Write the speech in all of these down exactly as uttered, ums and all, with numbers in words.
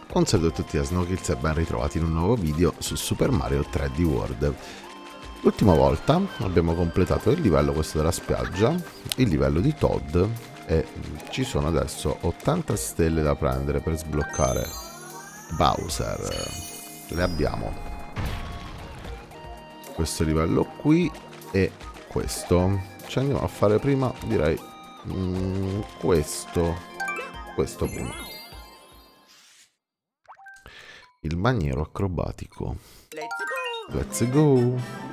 Un saluto a tutti da Snowkills e ben ritrovati in un nuovo video su Super Mario tre D World. L'ultima volta abbiamo completato il livello questo della spiaggia, il livello di Todd, e ci sono adesso ottanta stelle da prendere per sbloccare Bowser. Le abbiamo questo livello qui e questo. Ci andiamo a fare prima, direi, mm, questo questo prima. Il maniero acrobatico. Let's go.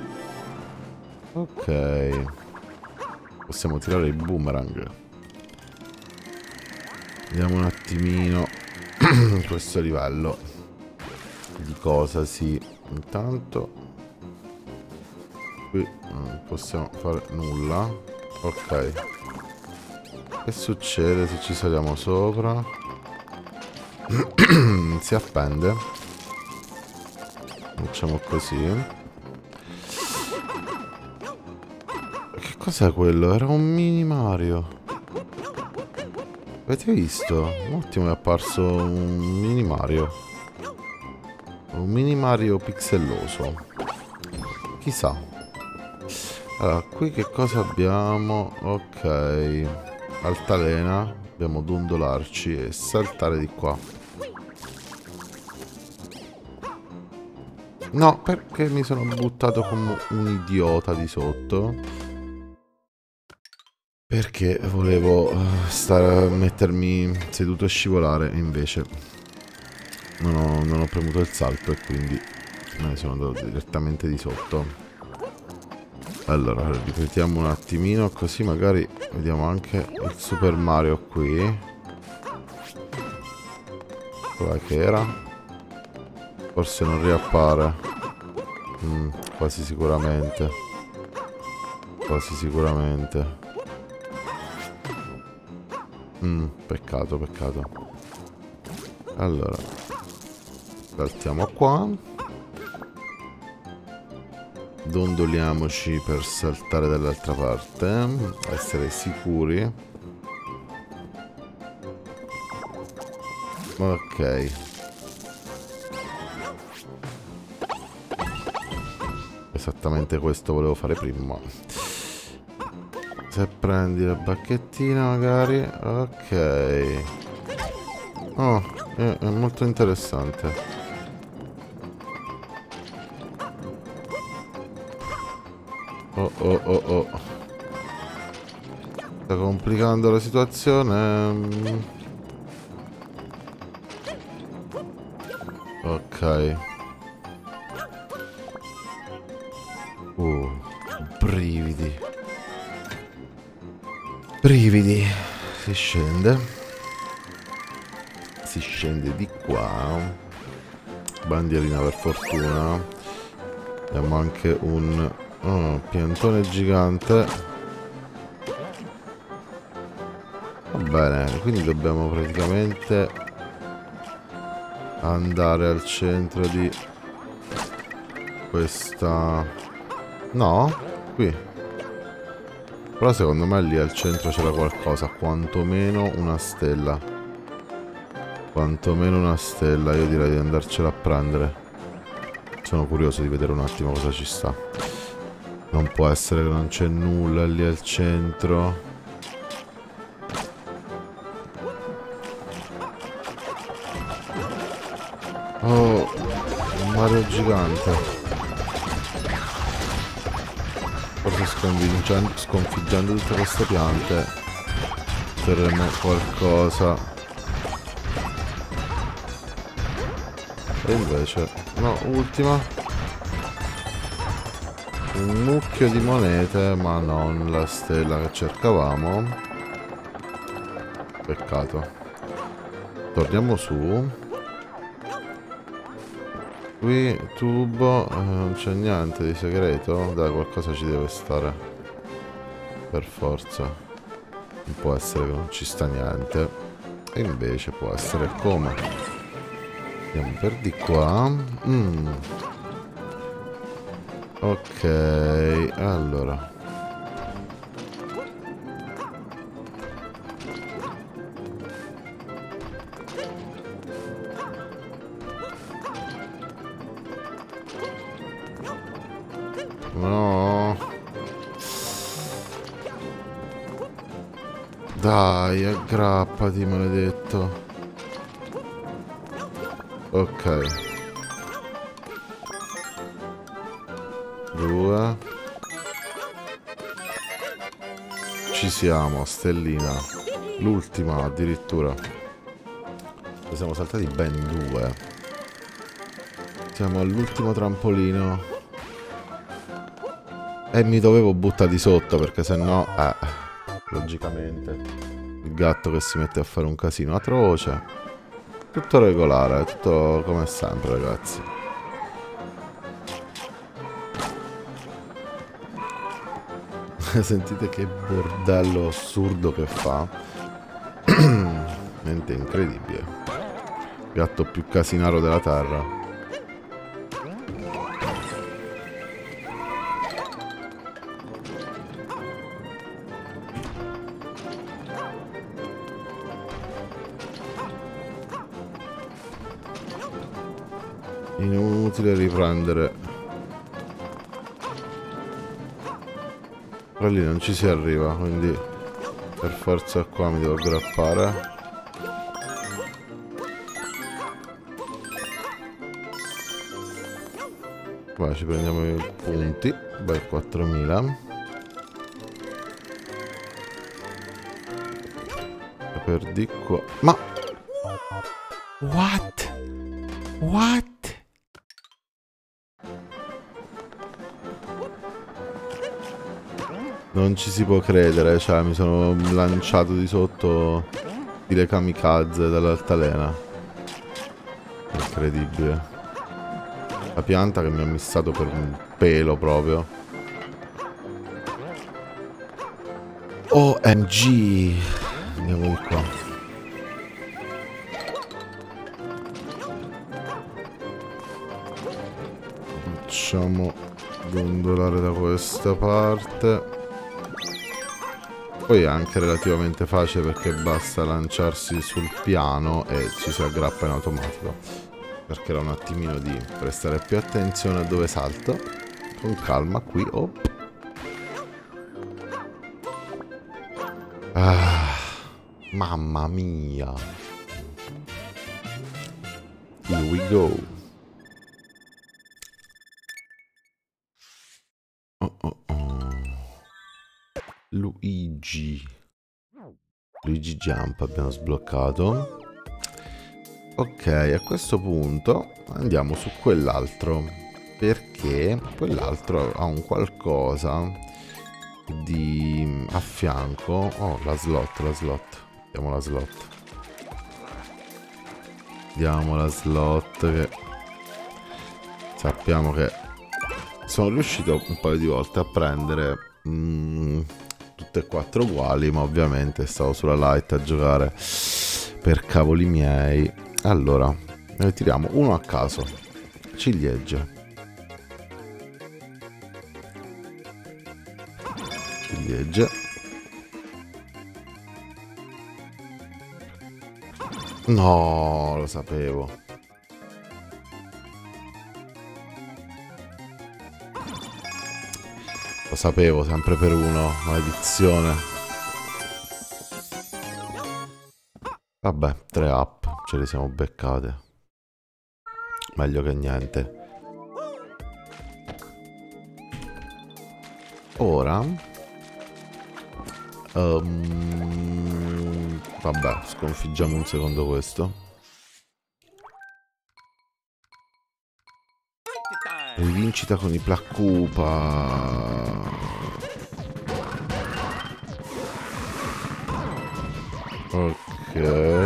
Ok. Possiamo tirare il boomerang. Vediamo un attimino questo livello. Di cosa si... Intanto qui non possiamo fare nulla. Ok. Che succede se ci saliamo sopra? Si appende. Facciamo così. Che cos'è quello? Era un mini Mario. Avete visto? Un attimo è apparso un mini Mario. Un mini Mario pixelloso. Chissà. Allora, qui che cosa abbiamo? Ok. Altalena. Dobbiamo dondolarci e saltare di qua. No, perché mi sono buttato come un idiota di sotto. Perché volevo uh, stare a mettermi seduto e scivolare, e invece non ho, non ho premuto il salto e quindi me ne sono andato direttamente di sotto. Allora, ripetiamo un attimino, così magari vediamo anche il Super Mario qui. Qual che era? Forse non riappare. Mm, quasi sicuramente. Quasi sicuramente. Mm, peccato, peccato. Allora. Saltiamo qua. Dondoliamoci per saltare dall'altra parte. Essere sicuri. Ok. Esattamente questo volevo fare prima. Se prendi la bacchettina magari. Ok. Oh, è, è molto interessante. Oh oh oh oh. Sta complicando la situazione. Ok. Uh, brividi. Brividi. Si scende. Si scende di qua. Bandierina per fortuna. Abbiamo anche un oh, piantone gigante. Va bene, quindi dobbiamo praticamente andare al centro di questa... No? Qui. Però secondo me lì al centro c'era qualcosa. Quantomeno una stella. Quantomeno una stella. Io direi di andarcela a prendere. Sono curioso di vedere un attimo cosa ci sta. Non può essere che non c'è nulla lì al centro. Oh, un Mario gigante. Forse sconfiggendo, sconfiggendo tutte queste piante otterremo qualcosa. E invece no, ultima. Un mucchio di monete, ma non la stella che cercavamo. Peccato. Torniamo su. Qui tubo, eh, non c'è niente di segreto. Dai, qualcosa ci deve stare. Per forza. Non può essere che non ci sta niente. E invece può essere come. Andiamo per di qua. Mm. Ok, allora. No. Dai, aggrappati, maledetto. Ok. Due. Ci siamo, stellina. L'ultima addirittura. Ci siamo saltati ben due. Siamo all'ultimo trampolino. E mi dovevo buttare di sotto perché sennò, eh, logicamente, il gatto che si mette a fare un casino atroce. Tutto regolare, tutto come sempre, ragazzi. Sentite che bordello assurdo che fa. Niente, incredibile. Gatto più casinaro della terra. Inutile riprendere. Però lì non ci si arriva, quindi per forza qua mi devo aggrappare. Vai, ci prendiamo i punti. Beh, quattromila. E per di qua. Ma what? What? Non ci si può credere, cioè mi sono lanciato di sotto stile kamikaze dall'altalena. Incredibile. La pianta che mi ha missato per un pelo proprio. O M G. Andiamo di qua. Facciamo gondolare da questa parte. Poi è anche relativamente facile perché basta lanciarsi sul piano e ci si aggrappa in automatico. Perché era un attimino di prestare più attenzione a dove salto. Con calma qui. Oh. Ah, mamma mia. Here we go. Oh oh oh. Luigi. Luigi Jump abbiamo sbloccato. Ok, a questo punto andiamo su quell'altro. Perché quell'altro ha un qualcosa di a fianco. Oh, la slot, la slot. Diamo la slot. Diamo la slot che sappiamo che sono riuscito un paio di volte a prendere mm, tutte e quattro uguali, ma ovviamente stavo sulla light a giocare per cavoli miei. Allora, ne tiriamo uno a caso. Ciliegie. Ciliegie. No, lo sapevo. Lo sapevo, sempre per uno. Maledizione. Vabbè, tre up. Ce le siamo beccate. Meglio che niente. Ora um, vabbè, sconfiggiamo un secondo questo. Rivincita con i Placcupa. Ok.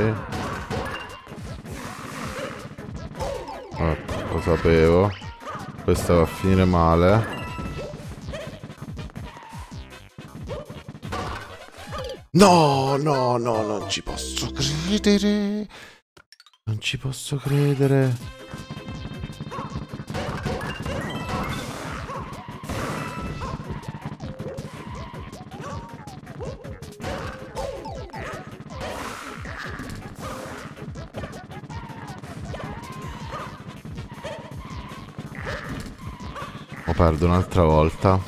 Ecco, lo sapevo. Questa va a finire male. No, no, no, non ci posso credere. Non ci posso credere. O perdo un'altra volta.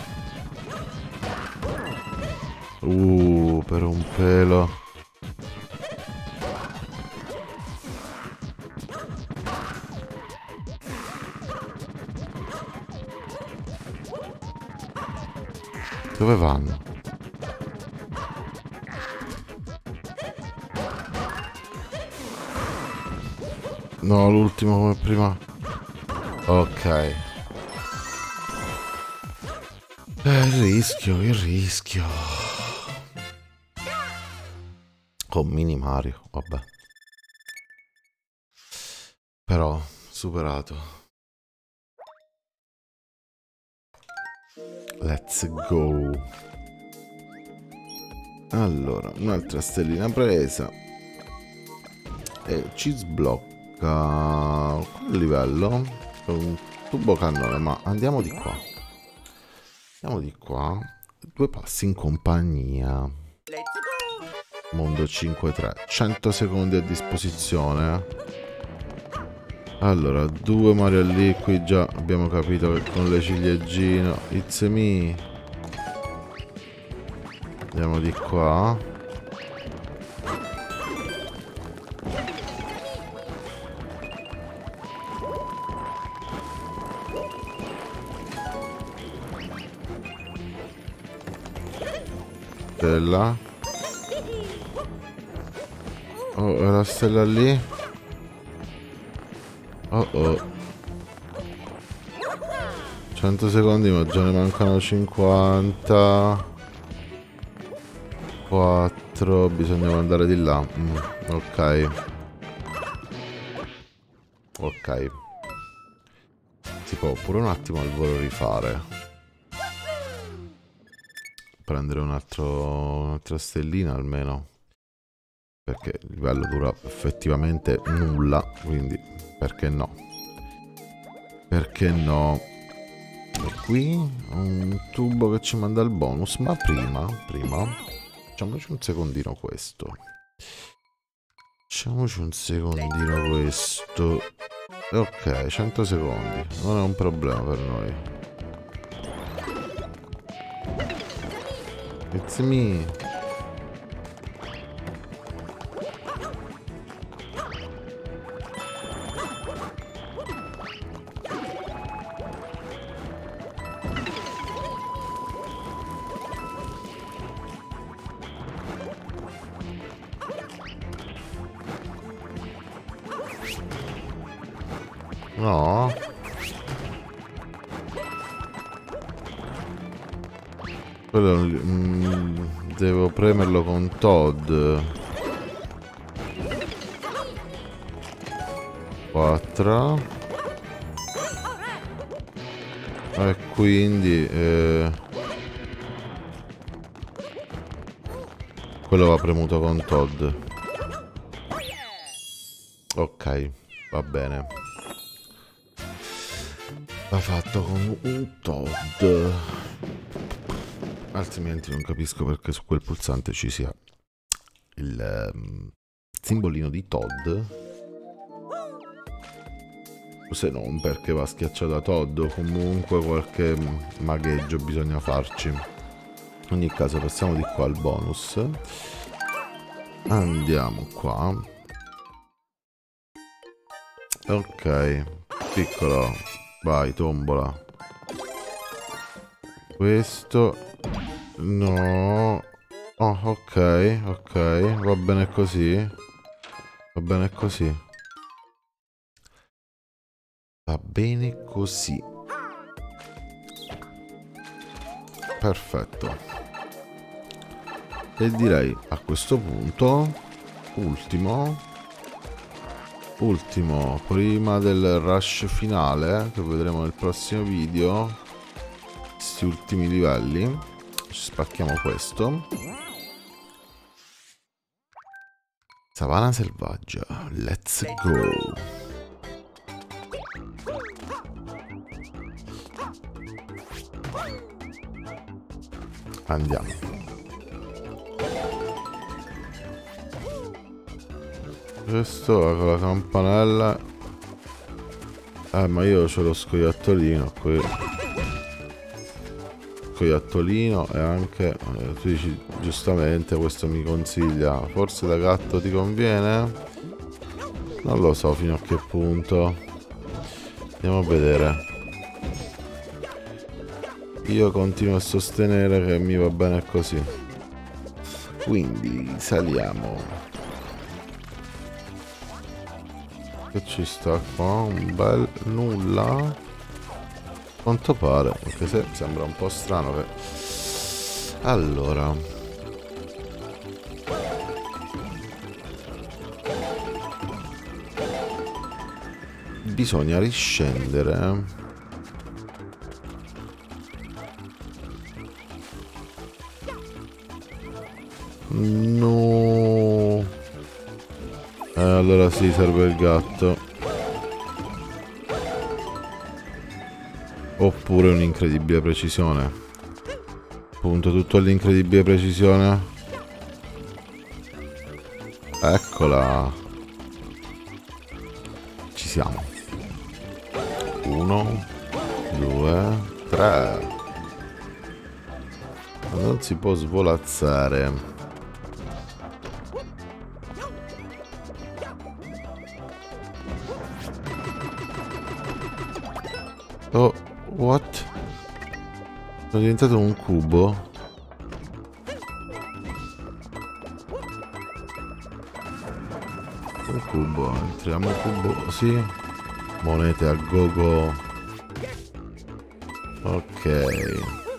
Uh, per un pelo. Dove vanno? No, l'ultimo come prima. Ok. Eh, il rischio, il rischio. Con mini Mario, vabbè. Però, superato. Let's go. Allora, un'altra stellina presa. E ci sblocca quel livello con un tubo cannone, ma andiamo di qua. Andiamo di qua. Due passi in compagnia. Mondo cinque tre. cento secondi a disposizione. Allora, due Mario lì. Qui già abbiamo capito che con le ciliegine. It's me. Andiamo di qua. Stella. Oh, è la stella lì. Oh oh. cento secondi, ma già ne mancano cinquanta. quattro. Bisogna andare di là. Mm, ok. Ok. Si può pure un attimo al volo rifare. Prendere un altro, un'altra stellina almeno, perché il livello dura effettivamente nulla, quindi perché no? Perché no? E qui un tubo che ci manda il bonus, ma prima, prima facciamoci un secondino questo. Facciamoci un secondino questo. Ok, cento secondi, non è un problema per noi. It's me. No. Quello, mm, devo premerlo con Todd. quattro. E quindi eh, quello va premuto con Todd. Ok, va bene. Va fatto con un Todd. Altrimenti non capisco perché su quel pulsante ci sia il um, simbolino di Todd, se non perché va schiacciato da Todd, o comunque qualche magheggio bisogna farci. In ogni caso passiamo di qua al bonus. Andiamo qua. Ok, piccolo, vai, tombola. Questo no. Oh, ok, ok, va bene così. Va bene così. Va bene così. Perfetto. E direi a questo punto ultimo ultimo prima del rush finale, che vedremo nel prossimo video, questi ultimi livelli. Ci spacchiamo questo. Savana selvaggia, let's go. Andiamo. Questo con la campanella. Eh, ma io c'ho lo scoiattolino qui. scoiattolino e anche eh, tu dici giustamente questo mi consiglia, forse da gatto ti conviene? Non lo so fino a che punto, andiamo a vedere. Io continuo a sostenere che mi va bene così, quindi saliamo. Che ci sta qua? Un bel nulla. Quanto pare, anche se sembra un po' strano che... Allora, bisogna riscendere. No. Eh, allora sì, serve il gatto. Oppure un'incredibile precisione. Punto tutto all'incredibile precisione. Eccola. Ci siamo. Uno, due, tre. Non si può svolazzare. Oh, what? Sono diventato un cubo? Un cubo, entriamo cubo, sì. Monete a gogo. Ok.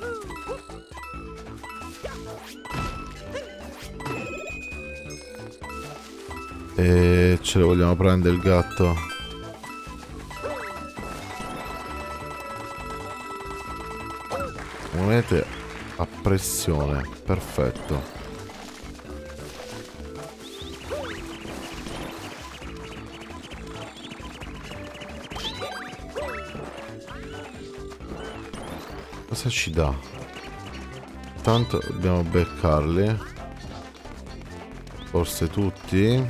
E ce lo vogliamo prendere il gatto? Monete a pressione, perfetto. Cosa ci dà? Tanto dobbiamo beccarli. Forse tutti.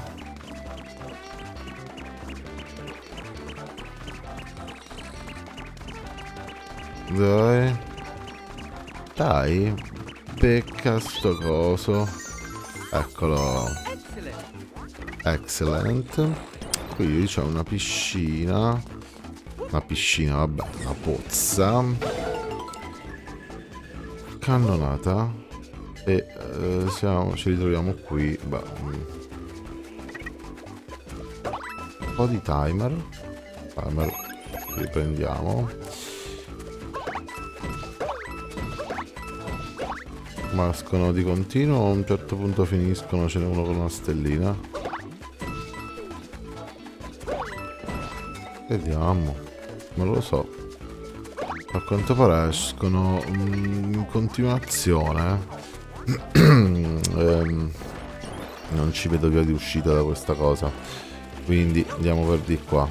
Dai. Dai, becca sto coso. Eccolo. Excellent. Qui c'è una piscina. Una piscina, vabbè, una pozza. Cannonata. E eh, siamo, ci ritroviamo qui. Beh, un po' di timer. Timer. Riprendiamo. Mascono di continuo, a un certo punto finiscono, ce n'è uno con una stellina. Vediamo, non lo so. A quanto pare escono in continuazione. ehm, non ci vedo via di uscita da questa cosa, quindi andiamo per di qua.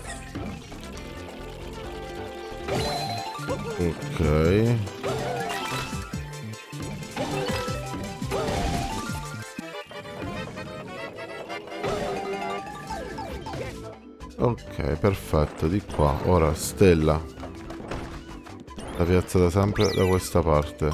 Ok. Ok, perfetto, di qua. Ora, stella. La piazzata sempre da questa parte.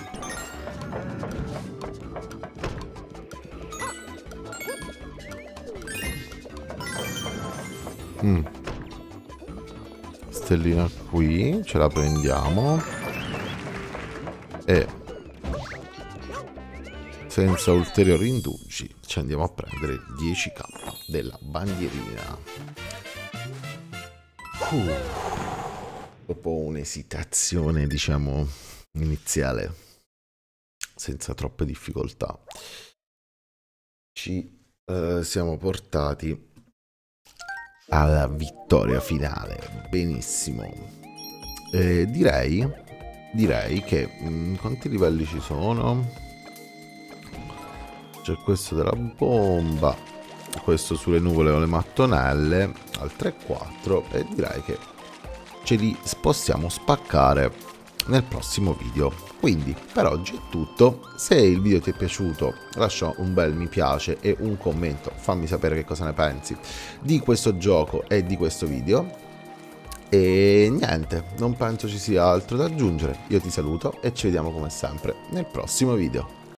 Mm. Stellina qui, ce la prendiamo. E senza ulteriori indugi ci andiamo a prendere dieci k della bandierina. Uh, dopo un'esitazione, diciamo, iniziale, senza troppe difficoltà, ci eh, siamo portati alla vittoria finale. Benissimo. Eh, direi, direi che mh, quanti livelli ci sono? C'è questo della bomba, questo sulle nuvole o le mattonelle, al tre quattro, e direi che ce li possiamo spaccare nel prossimo video. Quindi per oggi è tutto. Se il video ti è piaciuto, lascia un bel mi piace e un commento, fammi sapere che cosa ne pensi di questo gioco e di questo video. E niente, non penso ci sia altro da aggiungere. Io ti saluto e ci vediamo come sempre nel prossimo video.